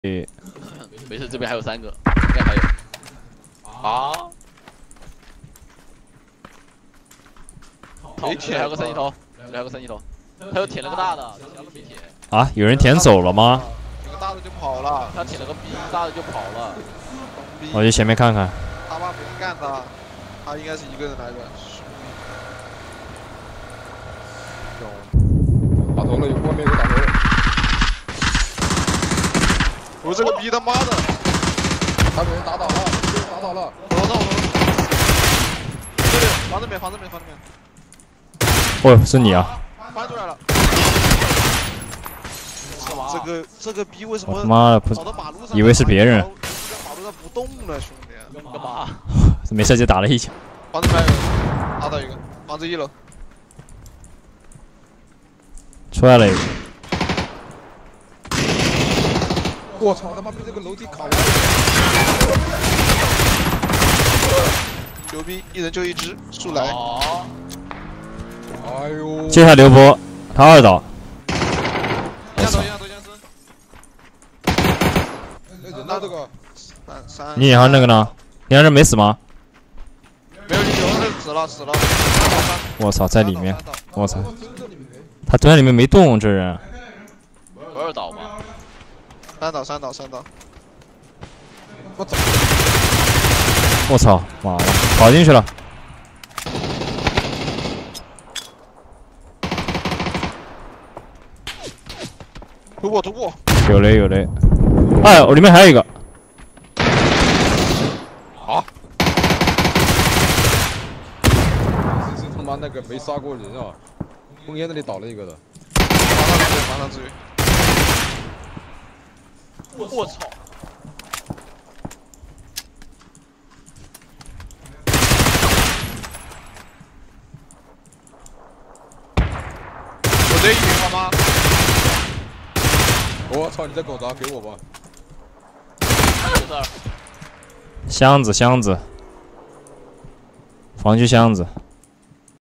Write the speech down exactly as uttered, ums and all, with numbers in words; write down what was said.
诶， 没事，这边还有三个，应该还有。啊！头，这里还有个三级头，这里还有个三级头，他又舔了个大的，舔了个 B 舔。 啊，有人舔走了吗？ 这个大的就跑了， 他舔了个 B， 大的就跑了。 我去前面看看。 他妈不用干他，他应该是一个人来的。 打头了，有外面有个打头。 我这个逼他妈的！ 他被人打倒了，被人打倒了。 我到我。这里，房子里面，房子里面，房子里哦， 面。 是你啊！ 翻出来了。这个这个逼为什么？ 我他妈的不， 跑到马路上， 以为是别人。 在马路上不动了，兄弟。 干嘛？ 没事就打了一枪。 房子里面有人，打倒一个，房子一楼。 出来了一个。 我操！他妈被这个楼梯卡完了。 牛逼，一人就一只，速来。 哦。 哎呦！ 接下刘波，他二倒。 一样头，一样头，一样身。 人呢？这个。 三三。 你脸上那个呢？你脸上没死吗？ 没有，你死了，死了。 我操，在里面！我操，他蹲在里面没动，这人。 二倒吧。 三倒，三倒，三倒。 我操！ 我操，妈的，跑进去了。 突破，突破。 有雷，有雷。哎，我里面还有一个。 好。这是他妈那个没杀过人啊！烽烟那里倒了一个的。 马上支援， 我操！ 我这一米好吗？ 我操！你在狗杂，给我吧。 箱子，箱子，防具箱子。